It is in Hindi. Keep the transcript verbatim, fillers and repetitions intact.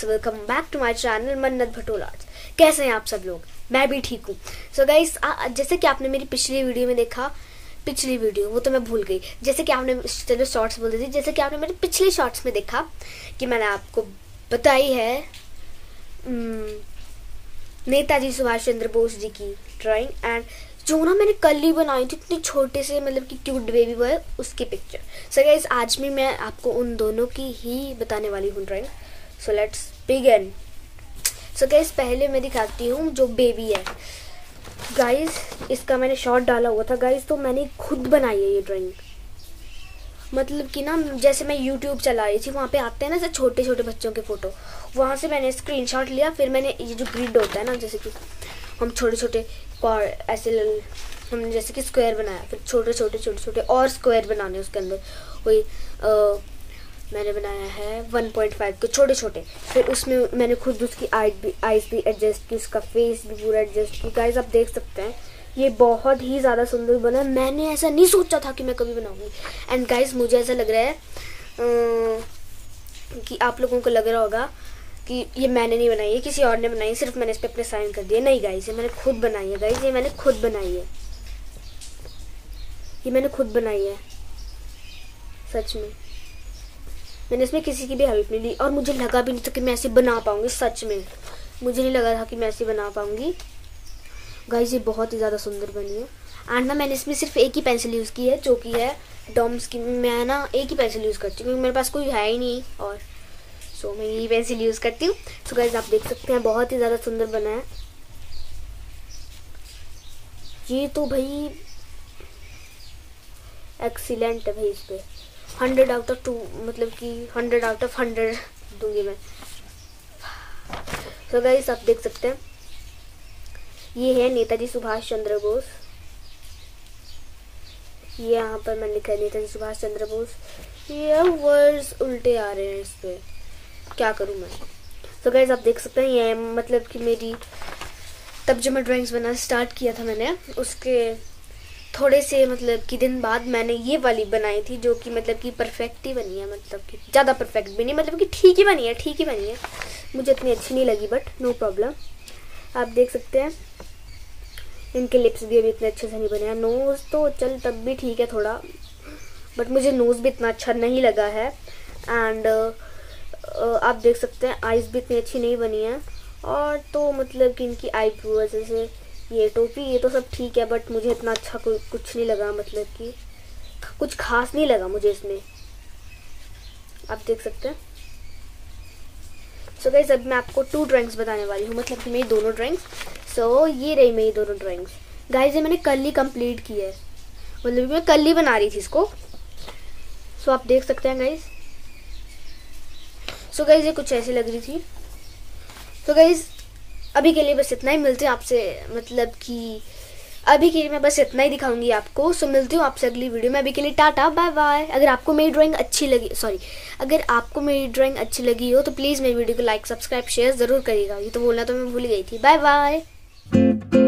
Welcome back to my channel Mannat Bhatol arts. कैसे हैं आप सब लोग? मैं भी ठीक हूँ। सो गाइस, जैसे कि आपने मेरी पिछली वीडियो में देखा, पिछली वीडियो वो तो मैं भूल गई, जैसे कि आपने चलो शॉर्ट्स बोल दी थी, जैसे कि आपने मेरे पिछले शॉर्ट्स में देखा कि मैंने आपको बताई है नेताजी सुभाष चंद्र बोस जी की ड्राइंग, एंड जो ना मैंने कल ही बनाई थी, इतने छोटे से मतलब कि क्यूट बेबी बॉय, उसकी पिक्चर। सो गाइस, आज भी मैं आपको उन दोनों की ही बताने वाली हूँ drawing. So let's begin. So guys, पहले मैं दिखाती हूँ जो बेबी है। गाइस, इसका मैंने शॉर्ट डाला हुआ था गाइस, तो मैंने खुद बनाई है ये ड्राइंग। मतलब कि ना, जैसे मैं यूट्यूब चला रही थी, वहाँ पे आते हैं ना ऐसे छोटे छोटे बच्चों के फ़ोटो, वहाँ से मैंने स्क्रीनशॉट लिया। फिर मैंने ये जो ग्रिड होता है ना, जैसे कि हम छोटे छोटे ऐसे हमने जैसे कि स्क्वायर बनाया, फिर छोटे छोटे छोटे छोटे और स्क्वायर बनाने उसके अंदर। वही मैंने बनाया है वन पॉइंट फाइव के छोटे छोटे। फिर उसमें मैंने खुद उसकी आई भी आइज भी एडजस्ट की, उसका फेस भी पूरा एडजस्ट की। गाइस, आप देख सकते हैं ये बहुत ही ज़्यादा सुंदर बना। मैंने ऐसा नहीं सोचा था कि मैं कभी बनाऊंगी। एंड गाइस, मुझे ऐसा लग रहा है आ, कि आप लोगों को लग रहा होगा कि ये मैंने नहीं बनाई है, किसी और ने बनाई है, सिर्फ मैंने इस पर अपने साइन कर दिए। नहीं गाइस, ये मैंने खुद बनाई है। गाइस, ये मैंने खुद बनाई है, ये मैंने खुद बनाई है सच में। मैंने इसमें किसी की भी हेल्प नहीं ली, और मुझे लगा भी नहीं था कि मैं ऐसे बना पाऊंगी। सच में मुझे नहीं लगा था कि मैं ऐसे बना पाऊंगी। गाइस, ये बहुत ही ज़्यादा सुंदर बनी है। एंड ना, मैंने इसमें सिर्फ एक ही पेंसिल यूज़ की है, जो कि है डॉम्स की। मैं ना एक ही पेंसिल यूज़ करती हूँ क्योंकि मेरे पास कोई है ही नहीं, और सो मैं यही पेंसिल यूज़ करती हूँ। सो गाइस, आप देख सकते हैं बहुत ही ज़्यादा सुंदर बना है ये तो भाई। एक्सीलेंट है भाई, इस पर हंड्रेड आउट ऑफ टू, मतलब कि हंड्रेड आउट ऑफ हंड्रेड दूंगी मैं। सो गाइस, आप देख सकते हैं ये है नेताजी सुभाष चंद्र बोस। ये यहाँ पर मैंने लिखा है नेताजी सुभाष चंद्र बोस। ये वर्ड्स उल्टे आ रहे हैं इस पे, क्या करूँ मैं। सो गाइस, आप देख सकते हैं ये मतलब कि मेरी तब जो मैं ड्राइंग्स बनाना स्टार्ट किया था मैंने, उसके थोड़े से मतलब कि दिन बाद मैंने ये वाली बनाई थी, जो कि मतलब कि परफेक्ट ही बनी है। मतलब कि ज़्यादा परफेक्ट भी नहीं, मतलब कि ठीक ही बनी है, ठीक ही बनी है। मुझे इतनी अच्छी नहीं लगी, बट नो प्रॉब्लम। आप देख सकते हैं इनके लिप्स भी अभी इतने अच्छे से नहीं बने हैं। नोज़ तो चल तब भी ठीक है थोड़ा, बट मुझे नोज़ भी इतना अच्छा नहीं लगा है। एंड uh, आप देख सकते हैं आइज़ भी इतनी अच्छी नहीं बनी है। और तो मतलब कि इनकी आईब्रो, जैसे ये टोपी, ये तो सब ठीक है, बट मुझे इतना अच्छा कोई कुछ नहीं लगा, मतलब कि कुछ खास नहीं लगा मुझे इसमें। आप देख सकते हैं। सो गाइस, अब मैं आपको टू ड्राइंग्स बताने वाली हूँ, मतलब कि मेरी दोनों ड्राइंग्स। सो so, ये रही मेरी दोनों ड्राइंग्स। गाइस, ये मैंने कल ही कंप्लीट की है, मतलब मैं कल ही बना रही थी इसको। सो so, आप देख सकते हैं गाइस। सो so, गाइस, ये कुछ ऐसी लग रही थी। सो so, गाइस, अभी के लिए बस इतना ही। मिलते हैं आपसे, मतलब कि अभी के लिए मैं बस इतना ही दिखाऊंगी आपको। सो मिलती हूँ आपसे अगली वीडियो में। अभी के लिए टाटा, बाय बाय। अगर आपको मेरी ड्राइंग अच्छी लगी, सॉरी अगर आपको मेरी ड्राइंग अच्छी लगी हो तो प्लीज़ मेरी वीडियो को लाइक, सब्सक्राइब, शेयर ज़रूर करिएगा। ये तो बोलना तो मैं भूल गई थी। Bye bye.